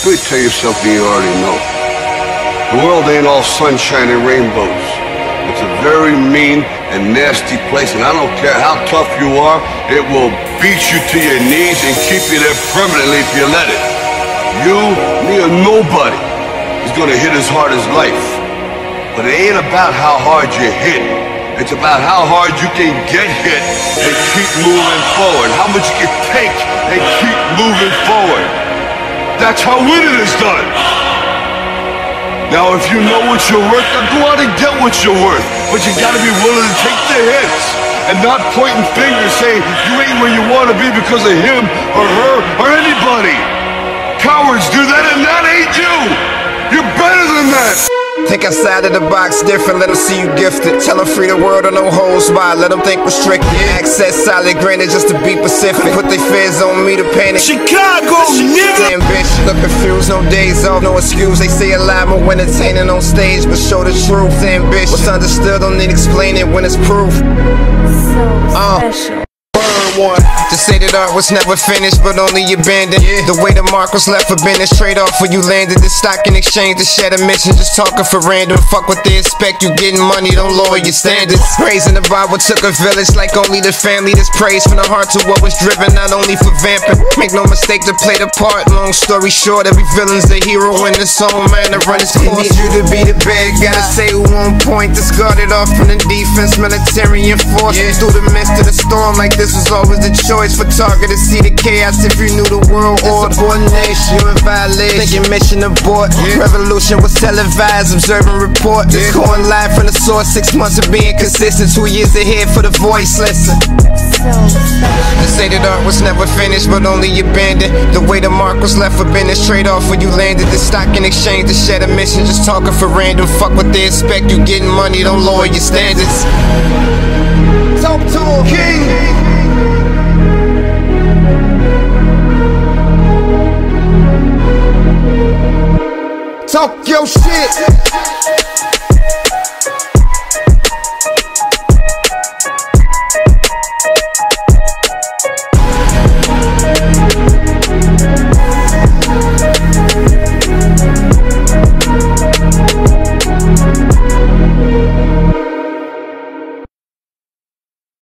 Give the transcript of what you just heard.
Let me tell you something you already know. The world ain't all sunshine and rainbows. It's a very mean and nasty place, and I don't care how tough you are, it will beat you to your knees and keep you there permanently if you let it. You, me, or nobody is gonna hit as hard as life. But it ain't about how hard you hit. It's about how hard you can get hit and keep moving forward. How much you can take and keep moving forward. That's how winning is done. Now, if you know what you're worth, then go out and get what you're worth. But you gotta be willing to take the hits and not pointing fingers saying you ain't where you wanna be because of him or her or anybody. Cowards do that, and that ain't you. You're better than that. Think outside of the box, different, let them see you gifted. Tell them free the world or no holds barred, let them think restricted. Access solid, granted just to be Pacific. Put their fears on me to panic. Chicago, nigga! Ambition, look confused, no days off, no excuse. They say a lie more when entertaining on stage, but show the truth. Ambition, what's understood don't need explaining when it's proof. So special. One. To say that art was never finished, but only abandoned. The way the mark was left for business, trade off where you landed. The stock in exchange to share the mission, just talking for random. Fuck what they expect, you getting money, don't lower your standards. Praising the Bible took a village, like only the family that's praised from the heart to what was driven, not only for vamping. Make no mistake to play the part. Long story short, every villain's the hero in his own man to run his course. Need you to be the bad, gotta stay on point. Discarded off from the defense, military enforcement. Through the midst of the storm, like this was always the choice for target to see the chaos. If you knew the world order, subordination, you in violation. Think your mission abort. Revolution was televised, observe and report. Going live from the source, 6 months of being consistent, 2 years ahead for the voice. Listen. To say that art was never finished, but only abandoned. The way the mark was left for business, trade off where you landed. The stock in exchange to share the mission, just talking for random. Fuck what they expect, you getting money, don't lower your standards. Talk